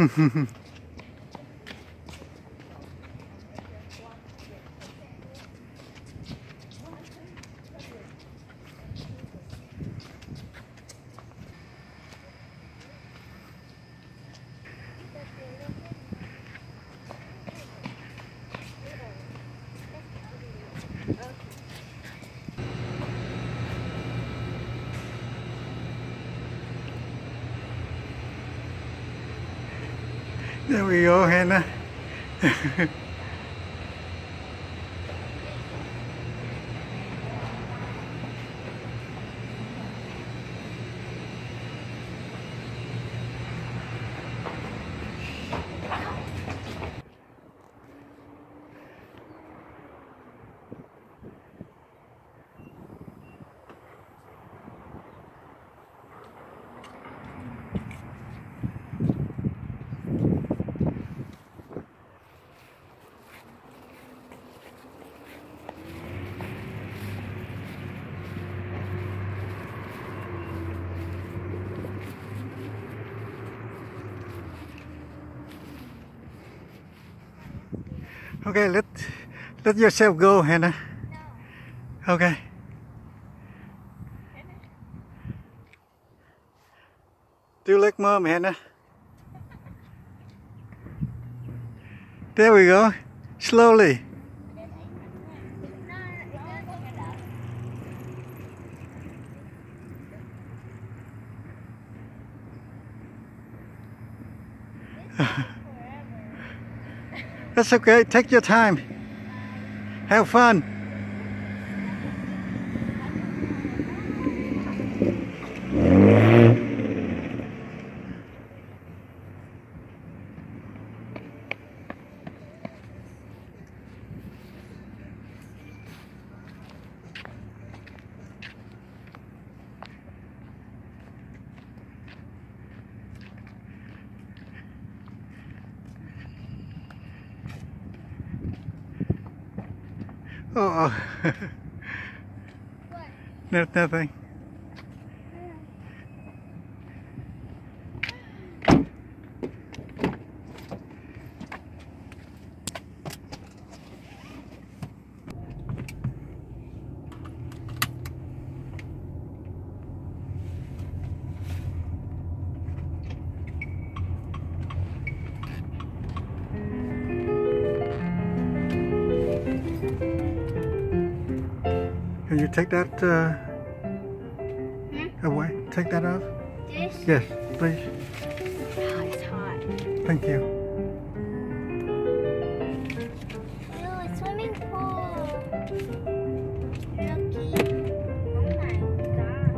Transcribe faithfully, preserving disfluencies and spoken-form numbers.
There we go, Hannah. Okay, let let yourself go, Hannah. Okay. Do you like mom, Hannah? There we go. Slowly. That's okay. Take your time. Have fun. Oh, oh. No, nothing. Can you take that uh, hmm? away? Take that off? This? Yes, please. Oh, it's hot. Thank you. Oh, a swimming pool. Lucky. Oh my god.